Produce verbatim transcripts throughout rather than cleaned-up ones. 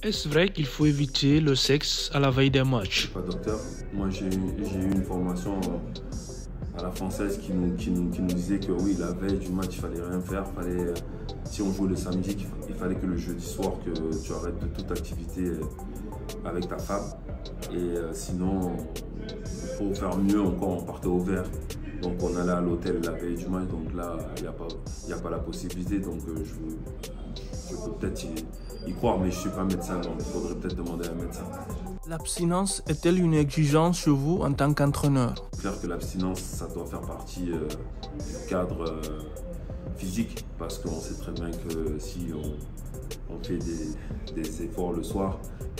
Est-ce vrai qu'il faut éviter le sexe à la veille des matchs? Je ne suis pas docteur. Moi, j'ai eu une formation à la française qui nous, qui, nous, qui nous disait que oui, la veille du match, il fallait rien faire. Fallait, si on jouait le samedi, il fallait que le jeudi soir, que tu arrêtes de toute activité avec ta femme. Et euh, sinon, pour faire mieux encore, on partait au vert. Donc on allait à l'hôtel la veille du match. Donc là, il n'y a, a pas la possibilité. Donc euh, je, je peux peut-être y, y croire, mais je ne suis pas médecin. Donc il faudrait peut-être demander à un médecin. L'abstinence est-elle une exigence chez vous en tant qu'entraîneur? C'est clair que l'abstinence, ça doit faire partie euh, du cadre euh, physique, parce qu'on sait très bien que si on, on fait des, des efforts le soir,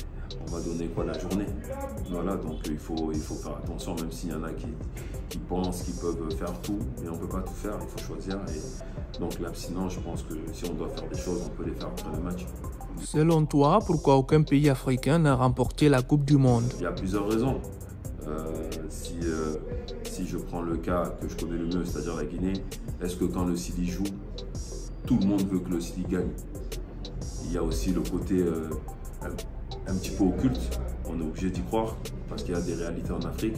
on va donner quoi la journée. Voilà, donc il faut, il faut faire attention, même s'il y en a qui, qui pensent qu'ils peuvent faire tout, mais on ne peut pas tout faire, il faut choisir. Et donc l'abstinence, je pense que si on doit faire des choses, on peut les faire après le match. Selon toi, pourquoi aucun pays africain n'a remporté la Coupe du Monde? Il y a plusieurs raisons. Euh, si, euh, si je prends le cas que je connais le mieux, c'est-à-dire la Guinée, est-ce que quand le Sili joue, tout le monde veut que le Sili gagne? Il y a aussi le côté euh, un, un petit peu occulte, on est obligé d'y croire, parce qu'il y a des réalités en Afrique.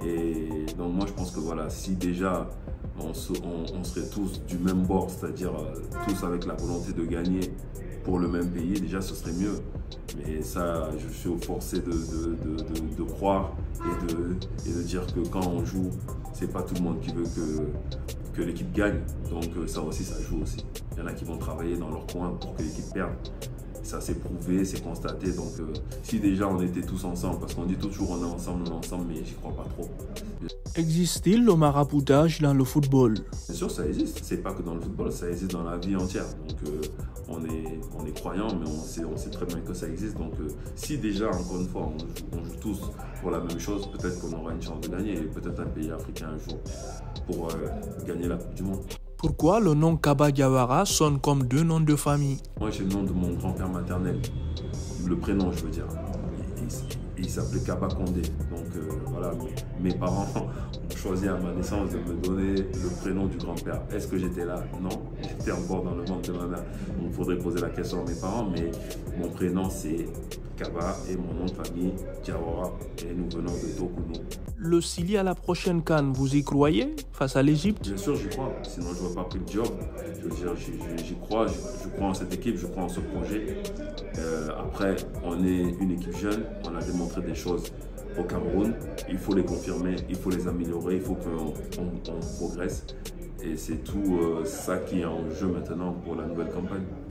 Et donc moi je pense que voilà, si déjà on, se, on, on serait tous du même bord, c'est-à-dire euh, tous avec la volonté de gagner pour le même pays, déjà ce serait mieux. Mais ça, je suis forcé de, de, de, de, de croire et de, et de dire que quand on joue, c'est pas tout le monde qui veut que, que l'équipe gagne. Donc ça aussi, ça joue aussi. Il y en a qui vont travailler dans leur coin pour que l'équipe perde. Ça c'est prouvé, c'est constaté. Donc euh, si déjà on était tous ensemble, parce qu'on dit toujours on est ensemble, on est ensemble, mais j'y crois pas trop. Existe-t-il le maraboutage dans le football? Bien sûr, ça existe. C'est pas que dans le football, ça existe dans la vie entière. Donc euh, on est, on est croyant, mais on sait, on sait très bien que ça existe. Donc euh, si déjà, encore une fois, on joue, on joue tous pour la même chose, peut-être qu'on aura une chance de gagner, et peut-être un pays africain un jour pour euh, gagner la Coupe du Monde. Pourquoi le nom Kaba Diawara sonne comme deux noms de famille? Moi, j'ai le nom de mon grand-père maternel, le prénom, je veux dire. Il, il, il s'appelait Kaba Condé. Donc euh, voilà, mes, mes parents ont choisi à ma naissance de me donner le prénom du grand-père. Est-ce que j'étais là? Non, j'étais encore dans le ventre de ma mère. Donc il faudrait poser la question à mes parents, mais mon prénom c'est Kaba et mon nom de famille Diawara, et nous venons de Tokounou. Le Sili à la prochaine CAN, vous y croyez face à l'Égypte? Bien sûr, j'y crois. Sinon, je ne vois pas pris le job. Je veux dire, j'y crois. Je, je crois en cette équipe. Je crois en ce projet. Euh, après, on est une équipe jeune. On a démontré des choses au Cameroun. Il faut les confirmer. Il faut les améliorer. Il faut qu'on on, on progresse. Et c'est tout euh, ça qui est en jeu maintenant pour la nouvelle campagne.